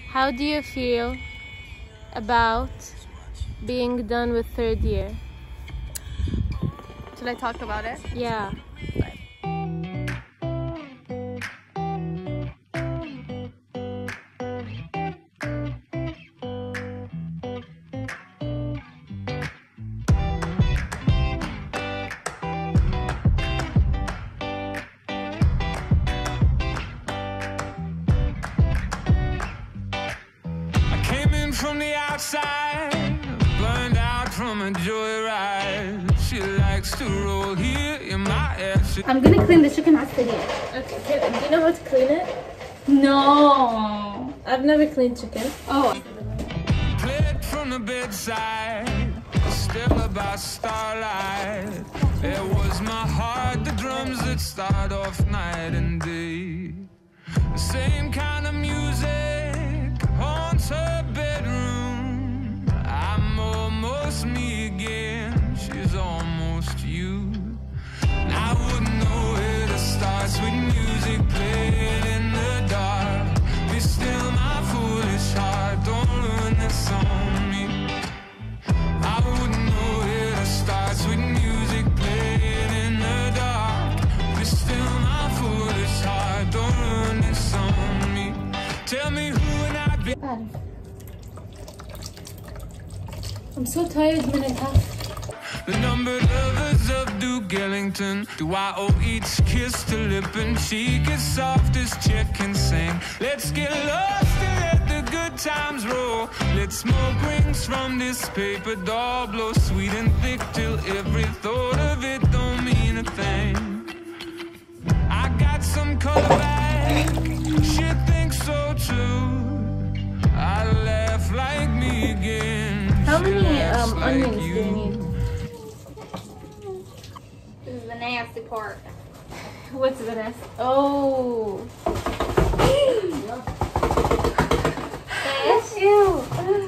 How do you feel about being done with third year? Should I talk about it? Yeah. From the outside, burned out from a joyride. She likes to roll here in my ass. I'm gonna clean the chicken after here. Okay, do you know how to clean it? No. I've never cleaned chicken. Oh. Played from the bedside, still about starlight. It was my heart, the drums that start off night and day. The same kind of music haunts her bedroom. I'm almost me again, she's almost you. And I wouldn't know where to start. Sweet music playing in the dark. Be still my foolish heart, don't ruin this on me. I wouldn't know where to start. Sweet music playing in the dark. Be still my foolish heart, don't ruin this on me. Tell me who and I've been. I'm so tired, Minata. The numbered lovers of Duke Ellington. Do I owe each kiss to lip and cheek as soft as chicken sing? Let's get lost and let the good times roll. Let smoke rings from this paper doll blow sweet and thick till every thought of it don't mean a thing. I got some color back, she thinks so too. I laugh like me again. How many onions do you need? This is the nasty part. What's the rest? Oh. Bless you.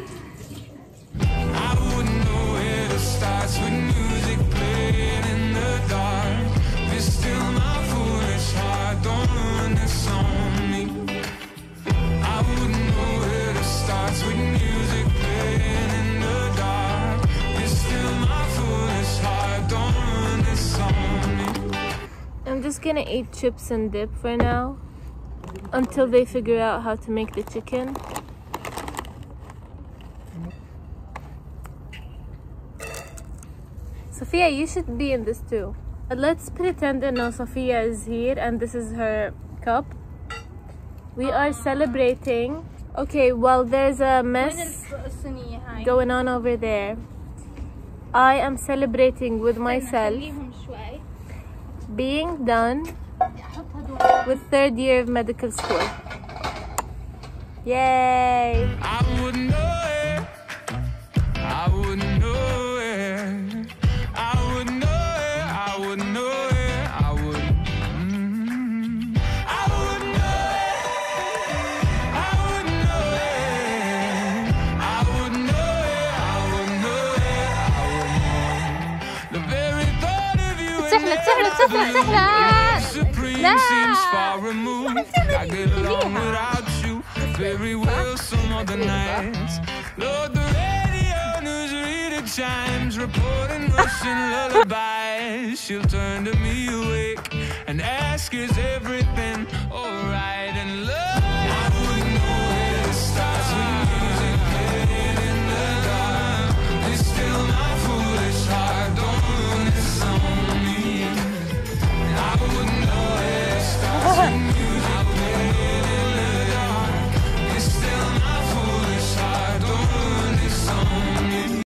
I wouldn't know where to start. Sweet music playing in the dark. Be still my foolish heart, don't ruin this on me. I wouldn't know where to start. Sweet music playing in the dark. Be still my foolish heart, don't ruin this on me. I'm just gonna eat chips and dip for now until they figure out how to make the chicken. Sophia, you should be in this too. Let's pretend that no, Sophia is here and this is her cup. We are celebrating. Okay, well, there's a mess going on over there. I am celebrating with myself being done with third year of medical school. Yay! I wouldn't know it. I wouldn't know it. I wouldn't know it. I wouldn't know it. I would. I wouldn't know it. I wouldn't know it. I wouldn't know it. I wouldn't know it. I wouldn't know. The very thought of you and supreme seems far removed. I get along without you very well some other nights. Lord, the radio news reader chimes, reporting Russian lullabies. She'll turn to me awake and ask, is everything alright? And love, I wouldn't know where to start. Sweet music playing in the dark. It's still my